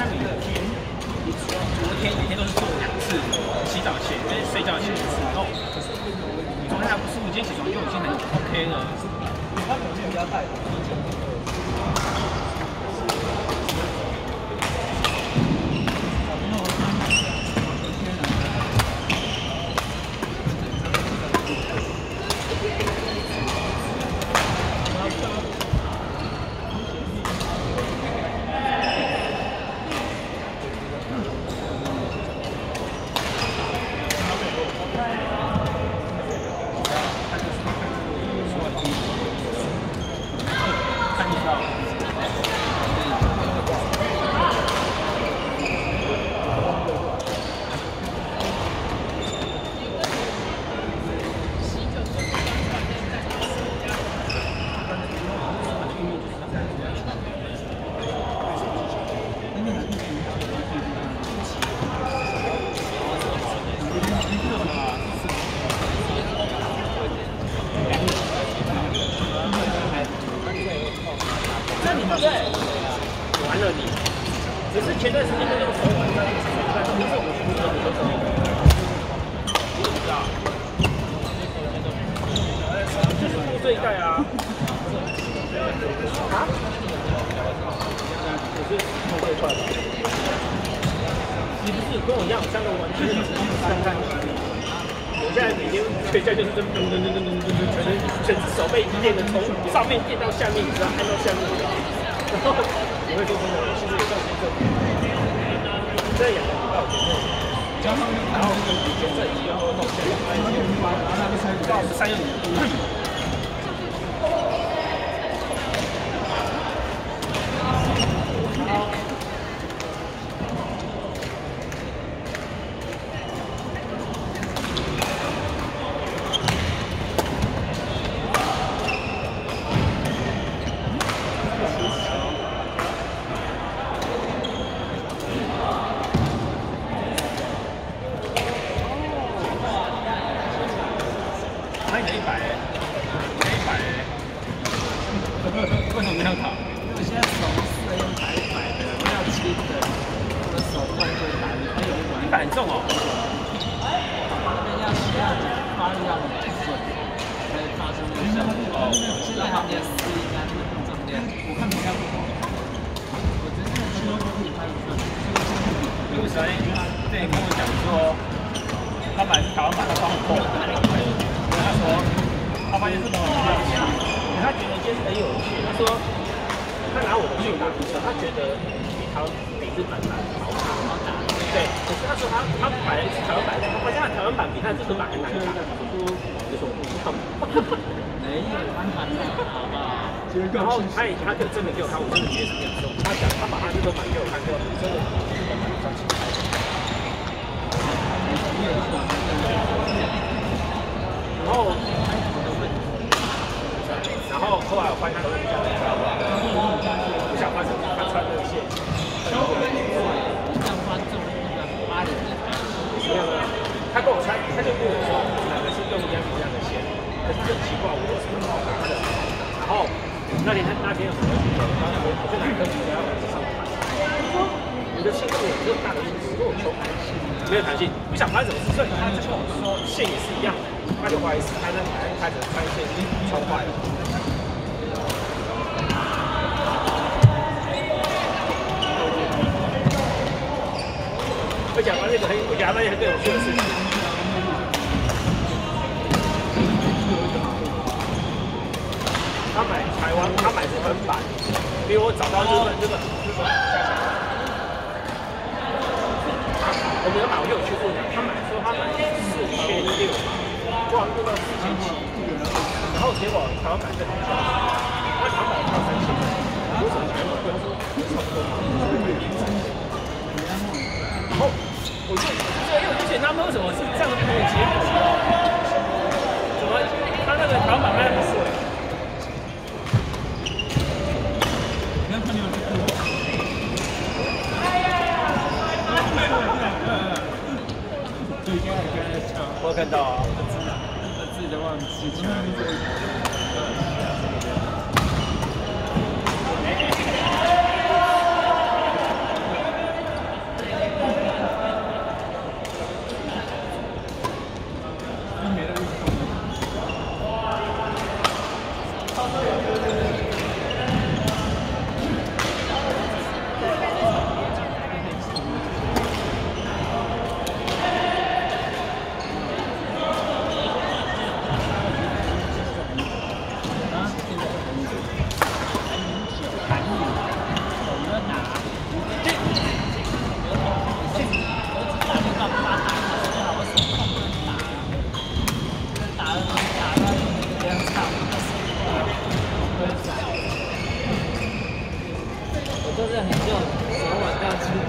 他每天每天都是做2次洗澡前跟睡觉前1次，然后昨天还不舒服，今天起床就已经很 OK 了。他可能比较大。完了你，只是前段时间那个手玩的，不是我们出的，你知道？就是付这一代啊。啊？我是付这一块的。你不是跟我一样3个玩具看。我现在每天睡觉就是全手被电的，从上面电到下面，你知道按到下面。然后我会说真的，其实也算是一个，这2个礼拜我觉得，然后就这以后弄下来，3月5。为什么没有考？我现在手是用100的，不要轻的，我的手动就打100很重哦。要发力要很顺，才会发出那个效果。哦，现在旁边试一下那个重量，我看比较不好。我真的去过比他顺。因为谁对跟我讲说，他买台湾买的方扣，他说他发现是很有趣。他觉得今天很有趣，他说他拿我的去打比赛，他觉得比日本版好打。对，可是他说他买了一次台湾版，他发现台湾版比他日本版还难打。我说有什么不一样？没有，台湾版好不好？然后他就真的给我看，我真的觉得是这样说。他讲他把他日本版给我看过，真的日本版比较精彩。然后后来我发现他都比较不想换成他穿那个线，没有，他跟我穿，他就跟我说哪个是用一样一样的线，可是很奇怪，我为什么好拿的？然后那天我就拿一根笔在他上面看，他说你的线跟我这么大的意思，跟我求弹性，没有弹性，不想发生什么事，所以他就跟我说线也是一样的，他就怀疑是他那开始穿线穿坏了。我讲完那个我讲到一个很有趣的事情。他买台湾，他买日本版，比我找到日本下下。我没有买，我就有去问他买说他买4600，我好像用到4700，然后结果台湾版更低价，那台湾版要3000，为什么台湾版贵？差不多。然后我就因为我之前他们为什么是这样的结果？怎么他那个台湾版卖那么贵？我看到啊，自己的忘记去哪里。 就是很就手腕这样吃住，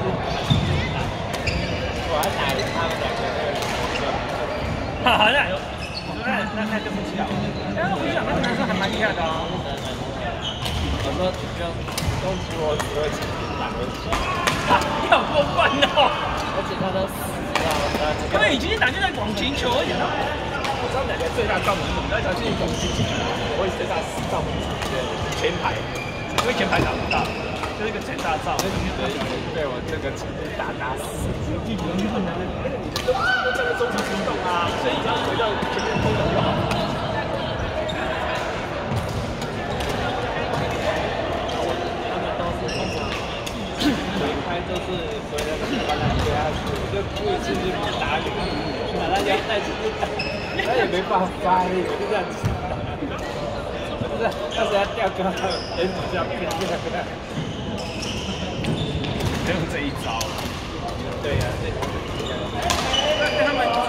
我还打赢他们2个那个，好像有，那对不起啊，但是我想那个男生还蛮厉害的啊。我说就都只我只会打游戏，你好过分哦！而且他都死了，因为你今天打就在网球球而已啊。我知道哪个最大照明组，那条是网球球，我会最大照明组的前排，因为前排打不到。就是一个最大照，被我这个成绩打死。地图是很难的，那个你的都在中途行动啊，所以你要回到前面偷走就好。他们都是通常回拍都是回来把它接下去，就故意进去打你，把他腰带进去打，他也没办法，我就这样子。不是，那时候掉高，人比较偏这个。用这一招，对呀、对。但他们